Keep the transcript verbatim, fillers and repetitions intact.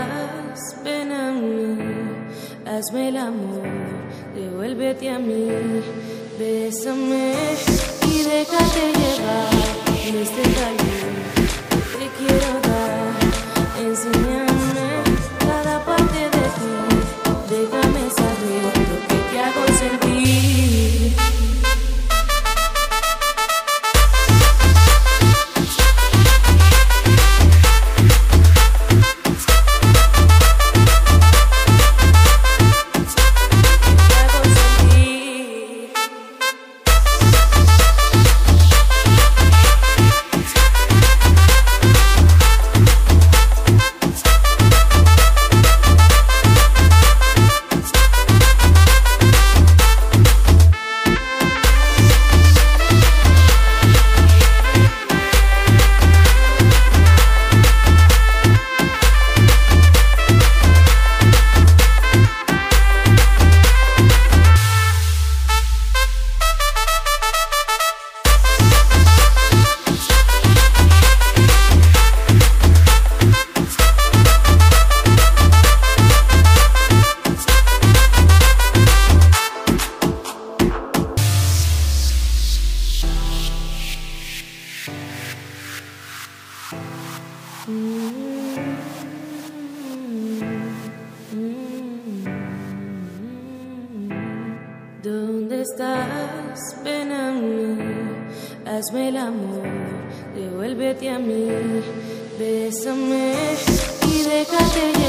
estás? Ven a mí, hazme el amor, devuélvete a mí, bésame y déjate llevar en este calor que te quiero dar. Enséñame cada parte de ti, déjame saber lo que te hago sentir. ¿Dónde estás? Ven a mí, hazme el amor, devuélvete a mí, bésame y déjate llevar.